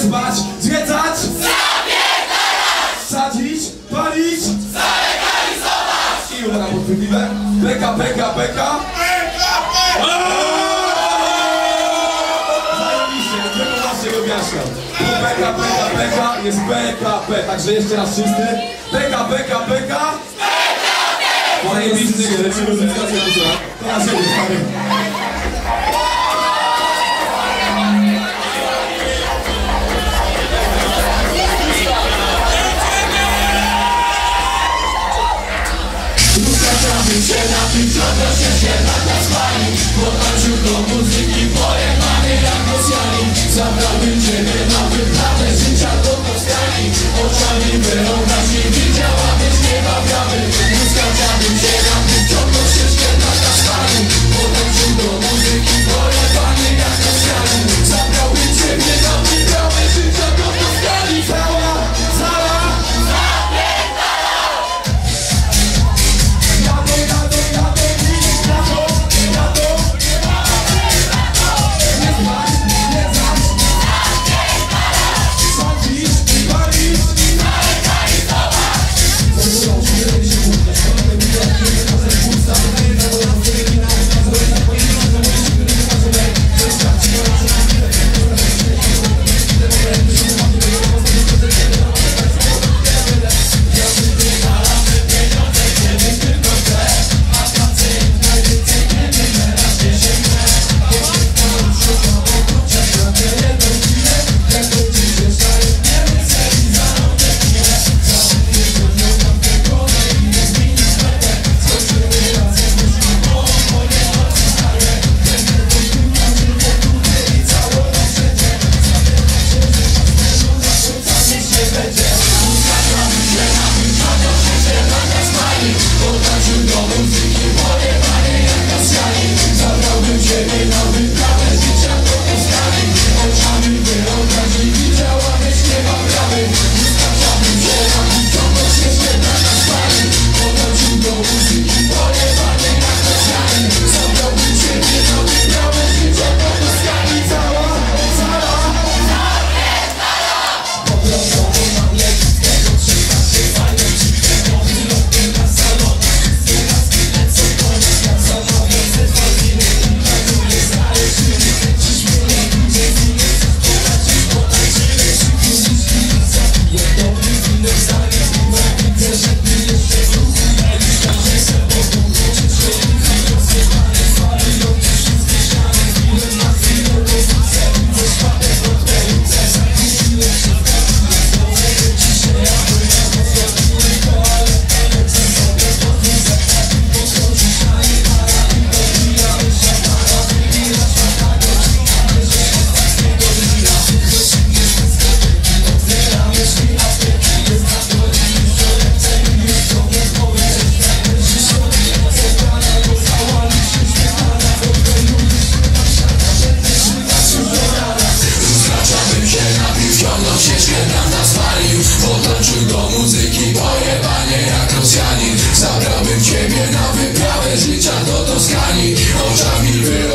spać, zwiedzać, sadzić, palić, zalegalizować. I uwaga podchwytliwe. Beka, beka, beka. Zajebiście, tego waszego miasta. Beka, beka, beka jest BKP. Także jeszcze raz wszyscy. Beka, beka, beka. Zajebisty, lecimy z to na siebie, stary. Zaczynamy się napić, odnośnie się na tasmani. Potańczył do muzyki, pojechany jak Rosjanin. Zabrałbym ciebie na wyprawę życia do Toskanii. Oczami wyobraźni widziałabyś nieba biały. Zaczynamy się napić, odnośnie się na tasmani. Potańczył do muzyki, pojechany jak Rosjanin. Zabrałbym ciebie na wyprawę życia do Toskanii. Cała sala Podłączył do muzyki, pojebanie jak Rosjanin. Zabrałbym ciebie na wyprawę życia do Toskanii. Oczami